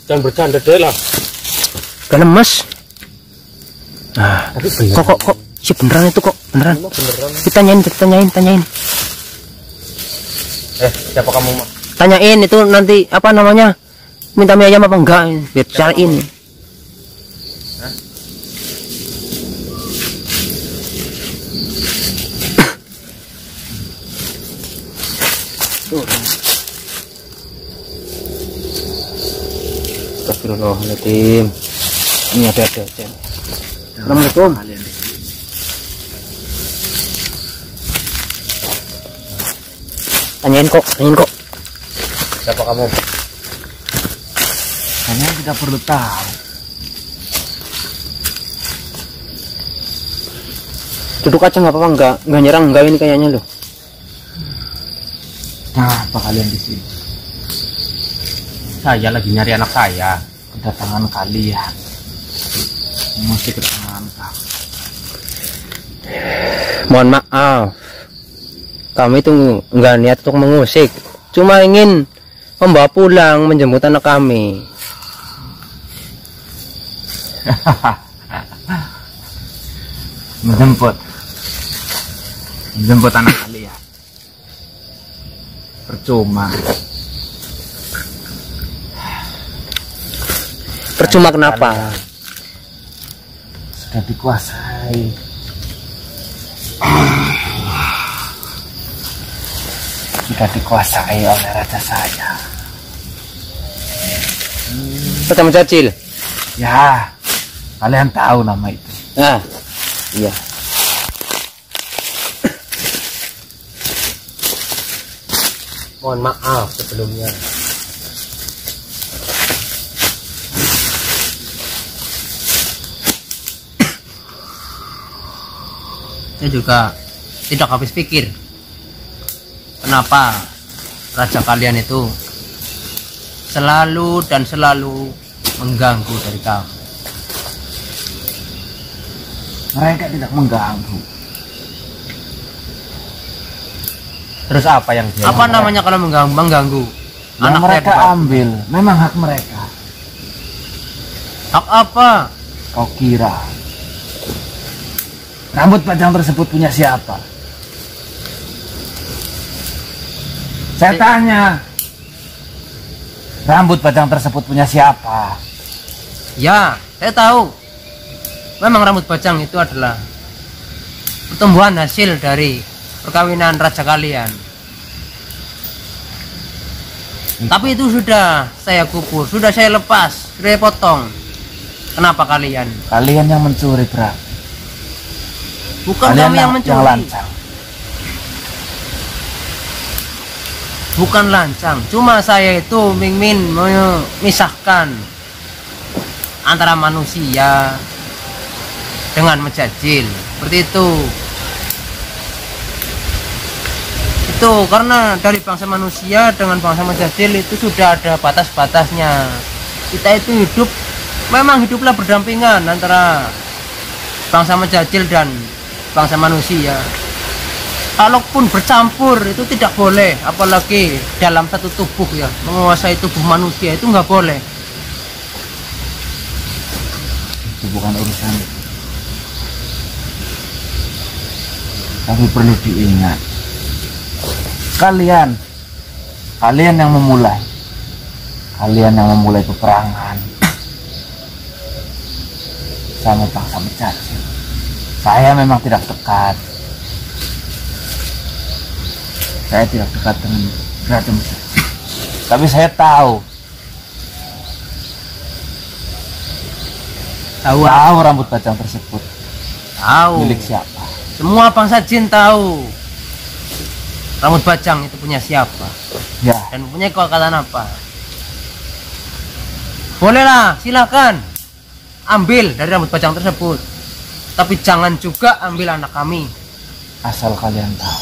Jangan bercanda deh lah. Gak lemes. Nah, Tapi bener. kok si beneran itu kok beneran. Beneran. Tanyain. Siapa kamu, Mak? Tanyain itu nanti apa namanya? Minta mie ayam apa enggak? Biar cariin. Astagfirullahaladzim. Ini ada. Assalamualaikum. Tanyain kok. Siapa kamu? Kalian tidak perlu tahu. Duduk aja nggak apa-apa, nggak nyerang enggak ini kayaknya loh. Nah, apa kalian di sini? Saya lagi nyari anak saya. Kedatangan kalian mesti kedatangan kau. Mohon maaf, kami itu nggak niat untuk mengusik, cuma ingin membawa pulang, menjemput anak kami. menjemput anak kalian percuma. Percuma kenapa? Sudah dikuasai. Sudah dikuasai oleh raja saya. Raja Menjajil. Ya, kalian tahu nama itu. Nah, iya. Mohon maaf sebelumnya. Saya juga tidak habis pikir kenapa raja kalian itu selalu mengganggu dari kamu. Mereka tidak mengganggu. Terus apa yang dia? Apa namanya kalau mengganggu? Yang Anak mereka saya ambil, memang hak mereka. hak apa? Kau kira rambut panjang tersebut punya siapa? Saya tanya, rambut panjang tersebut punya siapa? Ya, saya tahu. Memang rambut bajang itu adalah pertumbuhan hasil dari perkawinan raja kalian. Tapi itu sudah saya kubur, sudah saya lepas, sudah saya potong. Kenapa kalian? Kalian yang mencuri, Bra. Bukan Kalian kami yang mencuri. yang lancang. Bukan lancang, cuma saya itu ingin memisahkan antara manusia dengan Menjajil. Seperti itu. Itu karena dari bangsa manusia dengan bangsa Menjajil itu sudah ada batas-batasnya. Kita itu hidup, memang hiduplah berdampingan antara bangsa Menjajil dan bangsa manusia. Kalaupun bercampur itu tidak boleh, apalagi dalam satu tubuh ya, menguasai tubuh manusia itu nggak boleh. Itu bukan urusan. Tapi perlu diingat, kalian yang memulai, peperangan sama bangsa Menjajil. Saya memang tidak dekat. Saya tidak dekat dengan Raja Menjajil. Tapi saya tahu rambut bajang tersebut Tahu. milik siapa. Semua bangsa jin tahu rambut bajang itu punya siapa Ya, dan punya kekuatan apa. Bolehlah, silakan ambil dari rambut bajang tersebut, tapi jangan juga ambil anak kami. asal kalian tahu,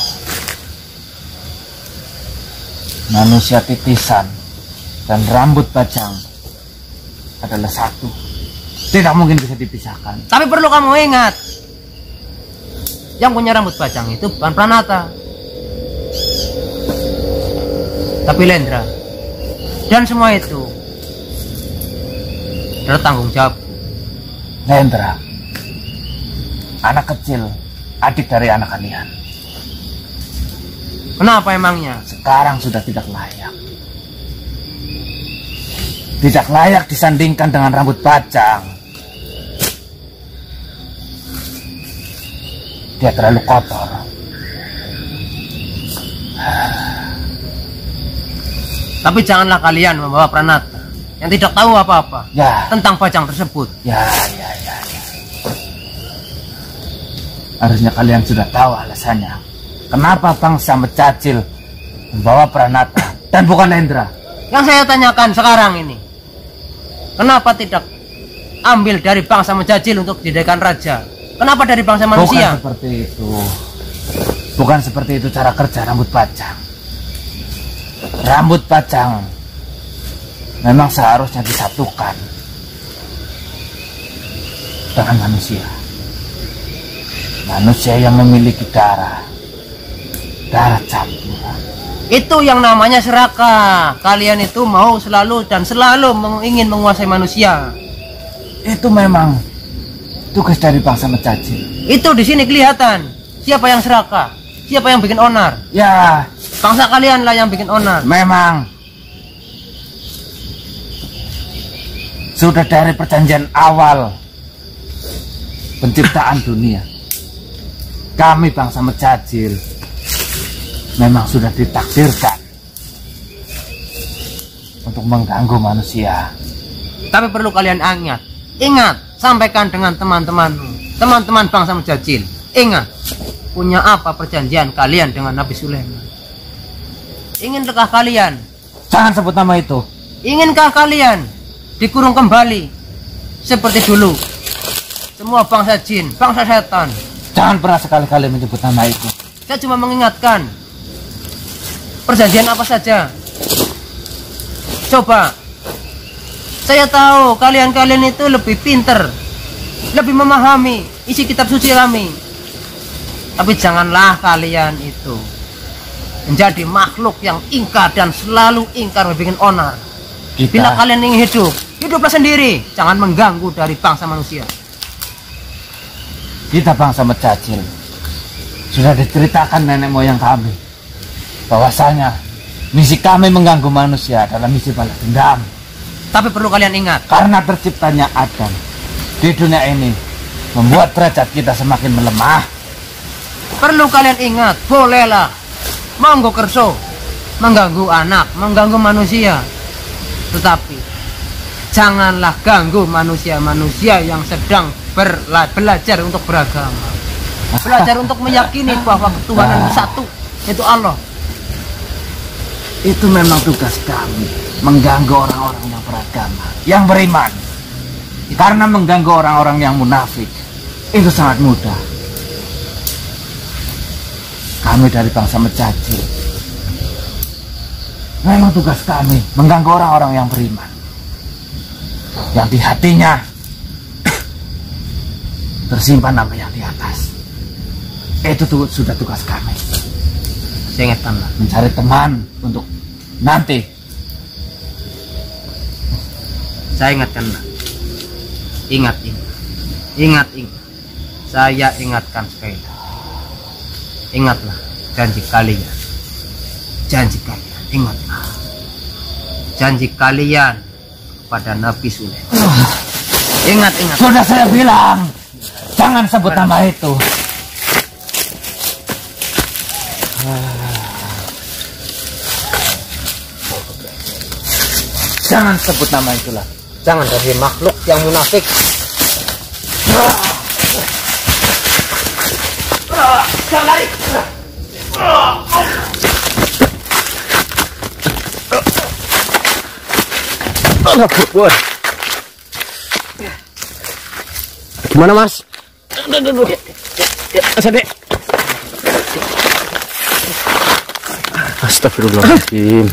manusia titisan dan rambut bajang adalah satu. Tidak mungkin bisa dipisahkan. Tapi perlu kamu ingat, yang punya rambut bajang itu bukan Pranata, tapi Lendra. Dan semua itu adalah tanggung jawab. Lendra, anak kecil, adik dari anak kalian, Kenapa emangnya? sekarang sudah tidak layak. Tidak layak disandingkan dengan rambut bajang. Dia terlalu kotor. Tapi janganlah kalian membawa Pranata yang tidak tahu apa-apa Ya, tentang bajang tersebut. ya. Harusnya kalian sudah tahu alasannya. Kenapa bangsa Mecacil membawa Pranata dan bukan Lendra? Yang saya tanyakan sekarang ini, kenapa tidak ambil dari bangsa Mejajil untuk dijadikan raja? Kenapa dari bangsa manusia? Bukan seperti itu. Bukan seperti itu cara kerja rambut bajang. Rambut bajang memang seharusnya disatukan dengan manusia. Manusia yang memiliki darah campuran. Itu yang namanya serakah. Kalian itu mau selalu ingin menguasai manusia. Itu memang tugas dari bangsa Mecacil. Itu di sini kelihatan siapa yang serakah, siapa yang bikin onar. Ya, Bangsa kalian lah yang bikin onar. memang sudah dari perjanjian awal penciptaan dunia, kami bangsa Mecacil memang sudah ditakdirkan untuk mengganggu manusia. Tapi perlu kalian ingat, sampaikan dengan teman-teman bangsa Mejajil. Ingat, punya apa perjanjian kalian dengan Nabi Sulaiman? Inginkah kalian? Jangan sebut nama itu. Inginkah kalian dikurung kembali seperti dulu? Semua bangsa jin, bangsa setan. Jangan pernah sekali-kali menyebut nama itu. Saya cuma mengingatkan perjanjian apa saja. Coba, saya tahu kalian itu lebih pinter, lebih memahami isi kitab suci kami. Tapi janganlah kalian itu menjadi makhluk yang ingkar dan selalu ingkar membuat onar. Bila kalian ingin hiduplah sendiri, jangan mengganggu dari bangsa manusia. Kita bangsa Mecacil sudah diceritakan nenek moyang kami bahwasanya misi kami mengganggu manusia adalah misi balas dendam. Tapi perlu kalian ingat, Karena terciptanya Adam di dunia ini membuat derajat kita semakin melemah. perlu kalian ingat, bolehlah monggo kerso mengganggu anak, mengganggu manusia, tetapi janganlah ganggu manusia-manusia yang sedang belajar untuk beragama, belajar untuk meyakini bahwa Tuhan itu satu, itu Allah. Itu memang tugas kami, mengganggu orang-orang yang beragama, yang beriman. Karena mengganggu orang-orang yang munafik itu sangat mudah. Kami dari bangsa Mecacil, memang tugas kami mengganggu orang-orang yang beriman, yang di hatinya tersimpan nama yang di atas. Itu sudah tugas kami. Saya ingatkanlah, Mencari teman untuk nanti. saya ingatkanlah, ingat. Saya ingatkan sekali lagi. Ingatlah janji kalian, ingatlah janji kalian kepada Nabi Sulaiman. Ingat. Sudah saya bilang, jangan sebut nama itu. Jangan sebut nama itulah. Jangan dari makhluk yang munafik. Jangan lari. Gimana mas? Sadek. Astagfirullahaladzim.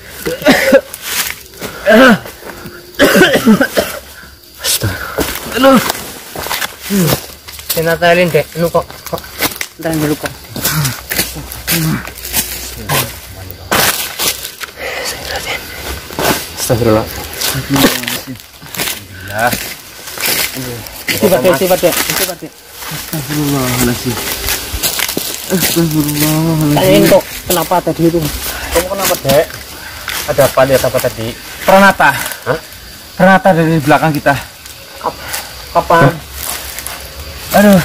Aduh. Natalin dek, lu kok ntar dulu kok. Astagfirullah. Ya. Istighfar dek. Astagfirullahaladzim. Astagfirullahaladzim. Tanyain kok kenapa tadi itu? Kamu kenapa, Dek? Ada apa, lihat apa tadi? Pranata. Hah? Pranata dari belakang kita. Kapan? Aduh.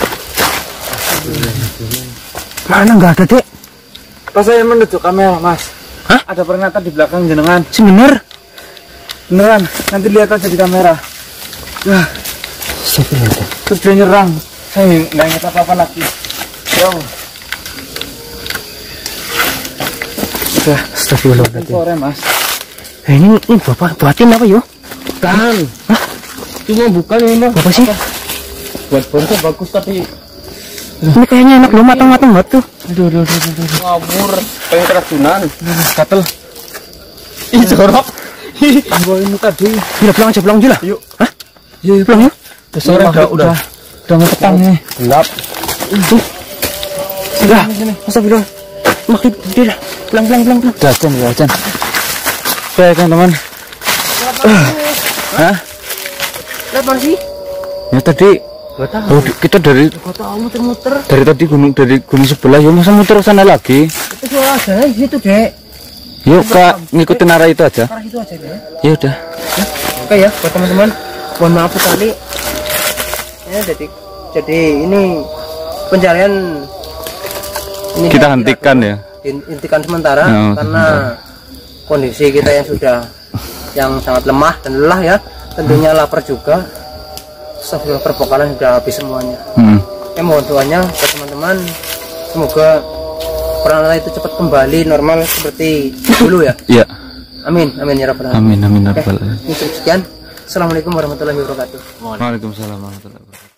Mana nggak ada dek? Pas saya menuju kamera, Mas. Hah? Ada Pranata di belakang jenengan. Bener? Beneran. Nanti lihat aja di kamera. Wah, terus dia nyerang. Saya nggak ingat apa-apa lagi. Yo. Udah, astagfirullahaladzim. Sore, Mas. Ini bapak buatin apa yo? Kan. Hah? Cuma bukan ini, Mas. Apa sih? Buat bongko bagus tapi Ini kayaknya enak lo matang-matang banget tuh. Aduh. ngawur, pengen keracunan. Gatel. Ih, jorok. Gua ini tadi. Gila, pulang aja lah. Yuk. Hah? Iya, Pulang yuk. sore udah ngetang nih. Gelap. Udah, astagfirullah. Makin dia dah. Pulang. Jajan. Saya kan teman. Hah? Kenapa sih? Ya tadi. Gak tahu. Oh, kita dari Muter-muter. tadi dari gunung sebelah. Ya masa muter sana lagi? Itu suara ada di situ dek. Yuk kak, ngikutin arah itu aja. Arah itu aja deh. Ya udah. Oke ya, buat teman-teman. Mohon maaf sekali. Ya jadi ini pencarian ini Kita hentikan ya. Hentikan sementara Oh, karena kondisi kita yang sudah yang sangat lemah dan lelah ya, tentunya lapar juga. Setelah perbekalan sudah habis semuanya. Mohon doanya buat teman-teman, semoga Pranata itu cepat kembali normal seperti dulu ya. Iya. Amin ya rabbal alamin. Amin. Oke, sekian. Assalamualaikum warahmatullahi wabarakatuh. Waalaikumsalam warahmatullahi wabarakatuh.